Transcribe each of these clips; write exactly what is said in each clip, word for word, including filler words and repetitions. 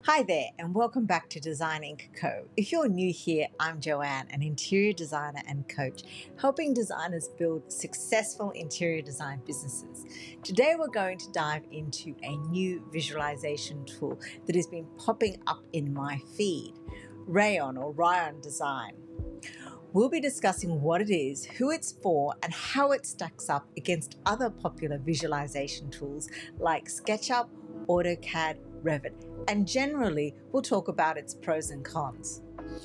Hi there, and welcome back to Design Incorporated. Co. If you're new here, I'm Joanne, an interior designer and coach, helping designers build successful interior design businesses. Today, we're going to dive into a new visualization tool that has been popping up in my feed, Rayon or Rayon.design. We'll be discussing what it is, who it's for, and how it stacks up against other popular visualization tools like SketchUp, AutoCAD, Revit, and generally we'll talk about its pros and cons.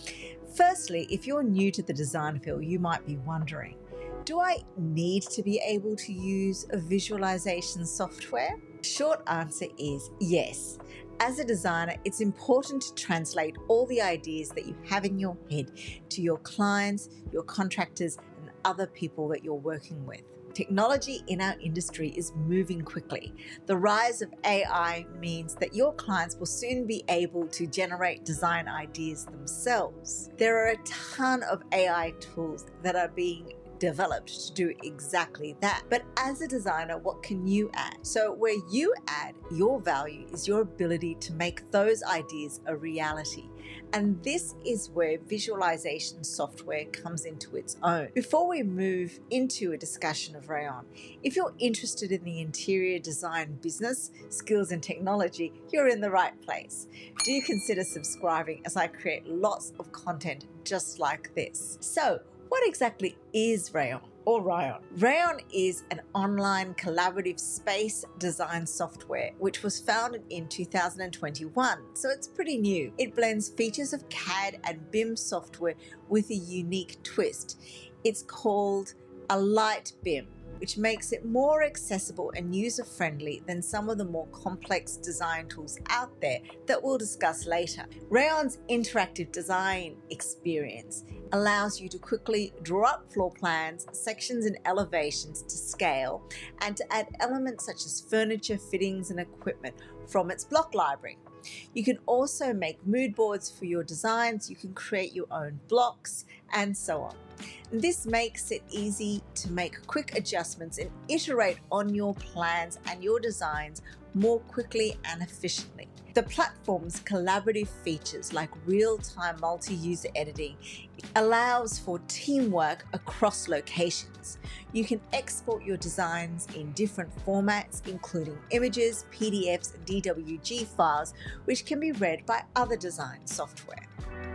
Firstly, if you're new to the design field, you might be wondering, do I need to be able to use a visualization software? Short answer is yes. As a designer, it's important to translate all the ideas that you have in your head to your clients, your contractors, and other people that you're working with. Technology in our industry is moving quickly. The rise of A I means that your clients will soon be able to generate design ideas themselves. There are a ton of A I tools that are being developed to do exactly that. But as a designer, what can you add? So where you add your value is your ability to make those ideas a reality. And this is where visualization software comes into its own. Before we move into a discussion of Rayon, if you're interested in the interior design business, skills and technology, you're in the right place. Do consider subscribing as I create lots of content just like this. So, what exactly is Rayon or Rayon? Rayon is an online collaborative space design software which was founded in two thousand twenty-one, so it's pretty new. It blends features of C A D and B I M software with a unique twist. It's called a light B I M, which makes it more accessible and user-friendly than some of the more complex design tools out there that we'll discuss later. Rayon's interactive design experience allows you to quickly draw up floor plans, sections and elevations to scale, and to add elements such as furniture, fittings and equipment from its block library. You can also make mood boards for your designs, you can create your own blocks, and so on. This makes it easy to make quick adjustments and iterate on your plans and your designs more quickly and efficiently. The platform's collaborative features like real-time multi-user editing allows for teamwork across locations. You can export your designs in different formats, including images, P D Fs, and D W G files, which can be read by other design software.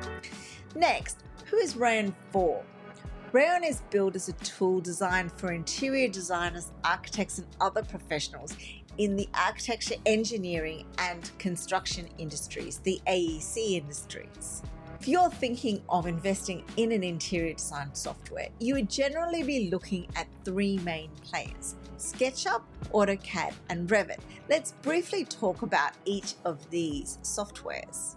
Next, who is Rayon for? Rayon is built as a tool designed for interior designers, architects, and other professionals in the architecture, engineering, and construction industries, the A E C industries. If you're thinking of investing in an interior design software, you would generally be looking at three main players: SketchUp, AutoCAD, and Revit. Let's briefly talk about each of these softwares.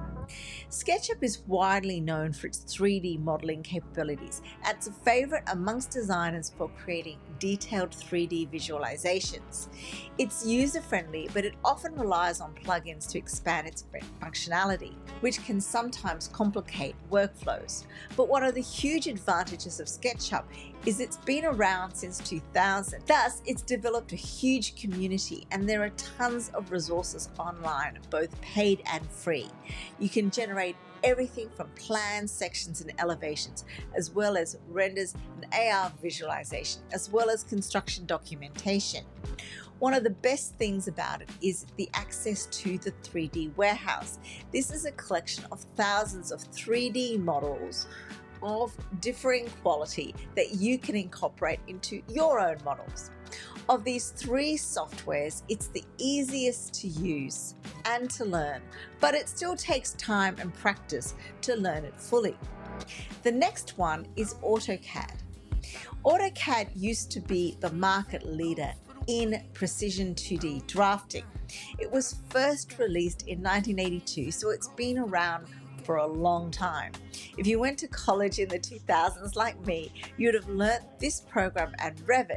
SketchUp is widely known for its three D modeling capabilities, and it's a favorite amongst designers for creating detailed three D visualizations. It's user-friendly, but it often relies on plugins to expand its functionality, which can sometimes complicate workflows. But one of the huge advantages of SketchUp is it's been around since two thousand. Thus, it's developed a huge community, and there are tons of resources online, both paid and free. You can generate everything from plans, sections, and elevations, as well as renders and A R visualization, as well as construction documentation. One of the best things about it is the access to the three D warehouse. This is a collection of thousands of three D models of differing quality that you can incorporate into your own models. Of these three softwares, it's the easiest to use and to learn, but it still takes time and practice to learn it fully. The next one is AutoCAD. AutoCAD used to be the market leader in precision two D drafting. It was first released in nineteen eighty-two, so it's been around for a long time. If you went to college in the two thousands like me, you'd have learnt this program and Revit,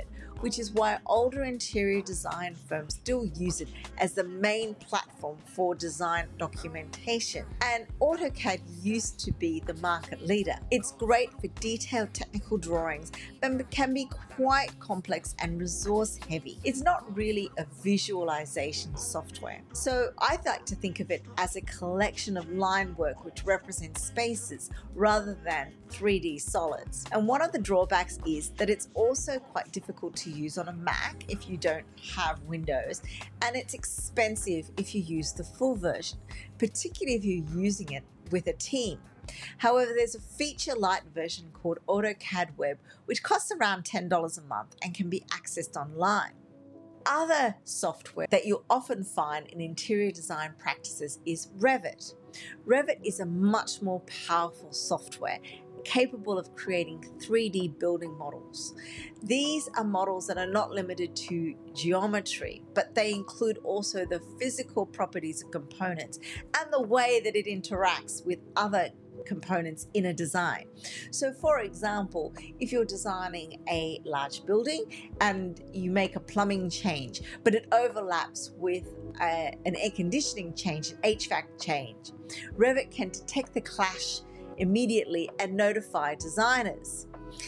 which is why older interior design firms still use it as the main platform for design documentation. And AutoCAD used to be the market leader. It's great for detailed technical drawings, but can be quite complex and resource heavy. It's not really a visualization software. So I like to think of it as a collection of line work which represents spaces rather than three D solids. And one of the drawbacks is that it's also quite difficult to use on a Mac if you don't have Windows, and it's expensive if you use the full version, particularly if you're using it with a team. However, there's a feature light version called AutoCAD Web, which costs around ten dollars a month and can be accessed online. Other software that you'll often find in interior design practices is Revit. Revit is a much more powerful software capable of creating three D building models. These are models that are not limited to geometry, but they include also the physical properties of components and the way that it interacts with other components in a design. So for example, if you're designing a large building and you make a plumbing change, but it overlaps with a, an air conditioning change, an H V A C change, Revit can detect the clash immediately and notify designers.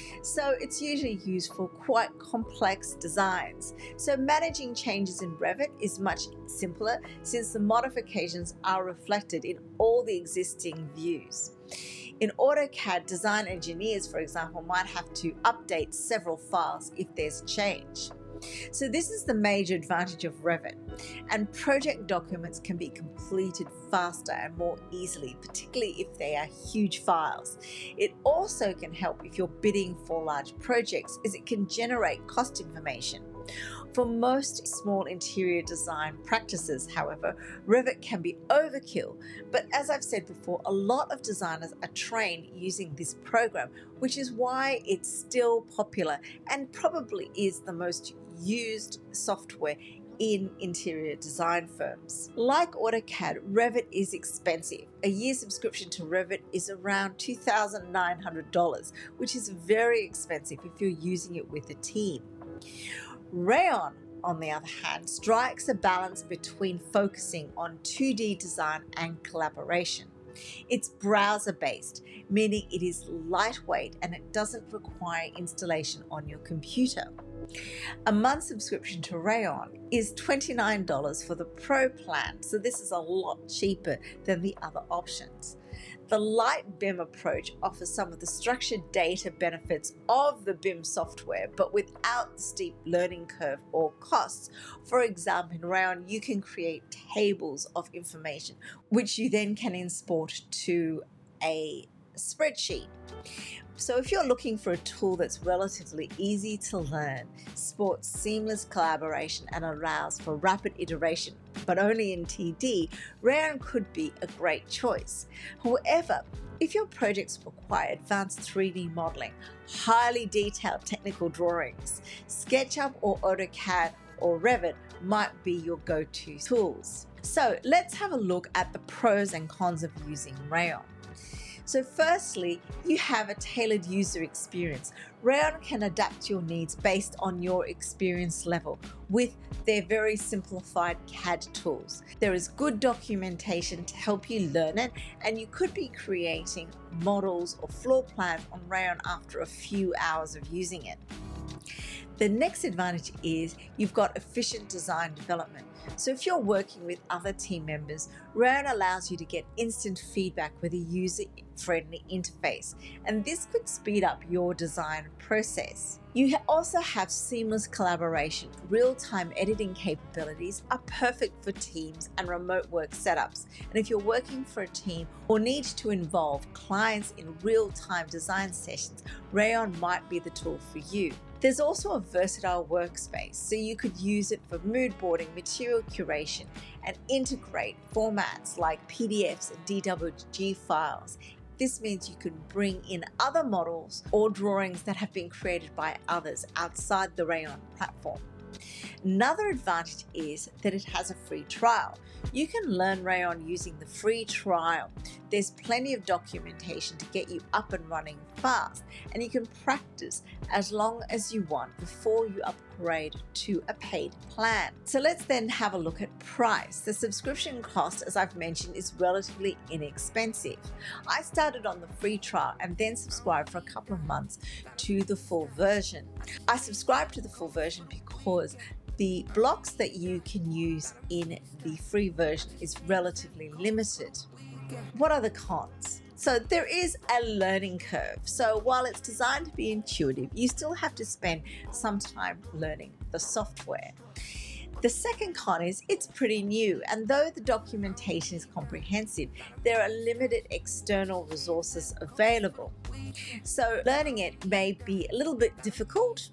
So it's usually used for quite complex designs. So managing changes in Revit is much simpler since the modifications are reflected in all the existing views. In AutoCAD, design engineers, for example, might have to update several files if there's a change. So this is the major advantage of Revit, and project documents can be completed faster and more easily, particularly if they are huge files. It also can help if you're bidding for large projects, as it can generate cost information. For most small interior design practices, however, Revit can be overkill, but as I've said before, a lot of designers are trained using this program, which is why it's still popular and probably is the most used software in interior design firms. Like AutoCAD, Revit is expensive. A year subscription to Revit is around two thousand nine hundred dollars, which is very expensive if you're using it with a team. Rayon, on the other hand, strikes a balance between focusing on two D design and collaboration. It's browser-based, meaning it is lightweight and it doesn't require installation on your computer. A month subscription to Rayon is twenty-nine dollars for the Pro plan, so this is a lot cheaper than the other options. The light B I M approach offers some of the structured data benefits of the B I M software, but without the steep learning curve or costs. For example, in Rayon, you can create tables of information, which you then can export to a spreadsheet. So if you're looking for a tool that's relatively easy to learn, supports seamless collaboration and allows for rapid iteration, but only in two D, Rayon could be a great choice. However, if your projects require advanced three D modeling, highly detailed technical drawings, SketchUp or AutoCAD or Revit might be your go-to tools. So let's have a look at the pros and cons of using Rayon. So firstly, you have a tailored user experience. Rayon can adapt your needs based on your experience level with their very simplified C A D tools. There is good documentation to help you learn it, and you could be creating models or floor plans on Rayon after a few hours of using it. The next advantage is you've got efficient design development. So if you're working with other team members, Rayon allows you to get instant feedback with a user-friendly interface, and this could speed up your design process. You also have seamless collaboration. Real-time editing capabilities are perfect for teams and remote work setups. And if you're working for a team or need to involve clients in real-time design sessions, Rayon might be the tool for you. There's also a versatile workspace, so you could use it for mood boarding, material curation, and integrate formats like P D Fs and D W G files. This means you can bring in other models or drawings that have been created by others outside the Rayon platform. Another advantage is that it has a free trial. You can learn Rayon using the free trial. There's plenty of documentation to get you up and running fast, and you can practice as long as you want before you upgrade to a paid plan. So let's then have a look at price. The subscription cost, as I've mentioned, is relatively inexpensive. I started on the free trial and then subscribed for a couple of months to the full version. I subscribed to the full version because the blocks that you can use in the free version is relatively limited. What are the cons? So there is a learning curve. So while it's designed to be intuitive, you still have to spend some time learning the software. The second con is it's pretty new, and though the documentation is comprehensive, there are limited external resources available. So learning it may be a little bit difficult,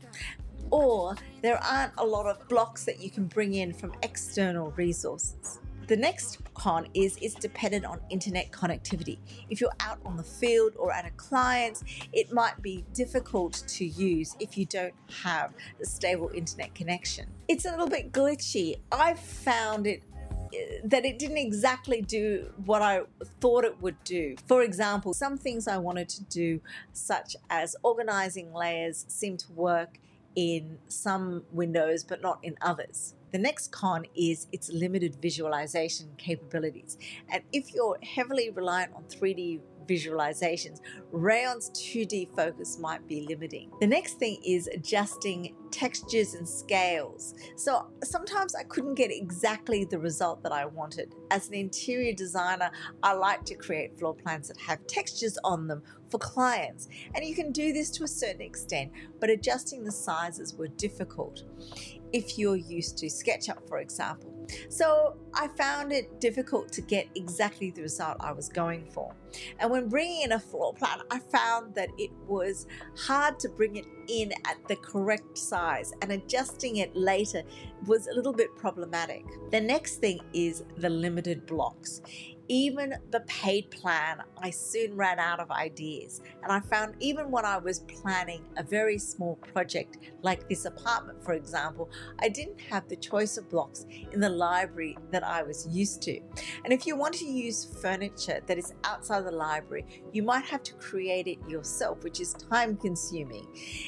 or there aren't a lot of blocks that you can bring in from external resources. The next con is it's dependent on internet connectivity. If you're out on the field or at a client, it might be difficult to use if you don't have a stable internet connection. It's a little bit glitchy. I've found it that it didn't exactly do what I thought it would do. For example, some things I wanted to do, such as organizing layers, seem to work in some windows but not in others. The next con is its limited visualization capabilities. And if you're heavily reliant on three D visualizations, Rayon's two D focus might be limiting. The next thing is adjusting textures and scales. So sometimes I couldn't get exactly the result that I wanted. As an interior designer, I like to create floor plans that have textures on them for clients. And you can do this to a certain extent, but adjusting the sizes were difficult if you're used to SketchUp, for example. So I found it difficult to get exactly the result I was going for. And when bringing in a floor plan, I found that it was hard to bring it in at the correct size, and adjusting it later was a little bit problematic. The next thing is the limited blocks. Even the paid plan, I soon ran out of ideas. And I found even when I was planning a very small project like this apartment, for example, I didn't have the choice of blocks in the library that I was used to. And if you want to use furniture that is outside the library, you might have to create it yourself, which is time consuming.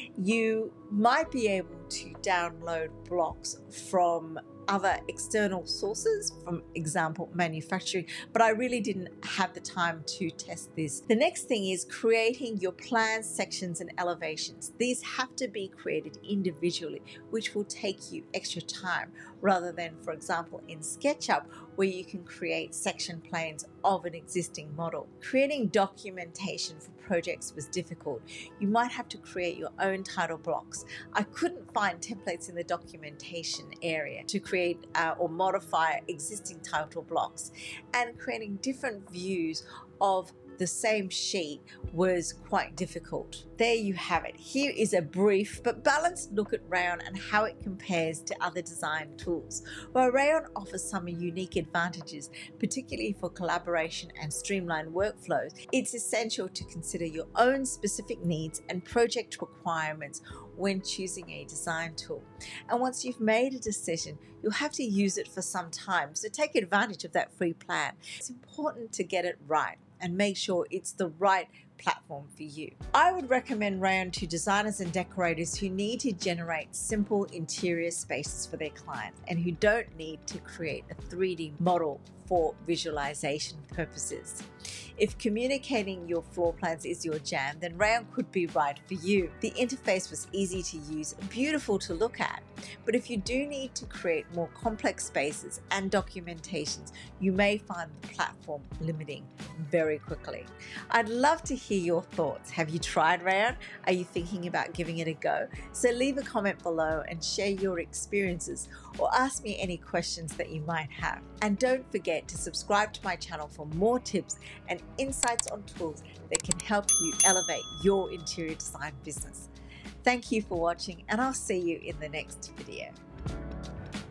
You might be able to download blocks from other external sources, from example manufacturing, but I really didn't have the time to test this. The next thing is creating your plans, sections and elevations. These have to be created individually, which will take you extra time, rather than, for example, in SketchUp, where you can create section planes of an existing model. Creating documentation for projects was difficult. You might have to create your own title blocks. I couldn't find templates in the documentation area to create uh, or modify existing title blocks, and creating different views of the same sheet was quite difficult. There you have it. Here is a brief but balanced look at Rayon and how it compares to other design tools. While Rayon offers some unique advantages, particularly for collaboration and streamlined workflows, it's essential to consider your own specific needs and project requirements when choosing a design tool. And once you've made a decision, you'll have to use it for some time, so take advantage of that free plan. It's important to get it right and make sure it's the right platform for you. I would recommend Rayon to designers and decorators who need to generate simple interior spaces for their clients and who don't need to create a three D model for visualization purposes. If communicating your floor plans is your jam, then Rayon could be right for you. The interface was easy to use, beautiful to look at. But if you do need to create more complex spaces and documentations, you may find the platform limiting very quickly. I'd love to hear your thoughts. Have you tried Rayon? Are you thinking about giving it a go? So leave a comment below and share your experiences, or ask me any questions that you might have. And don't forget to subscribe to my channel for more tips and insights on tools that can help you elevate your interior design business. Thank you for watching, and I'll see you in the next video.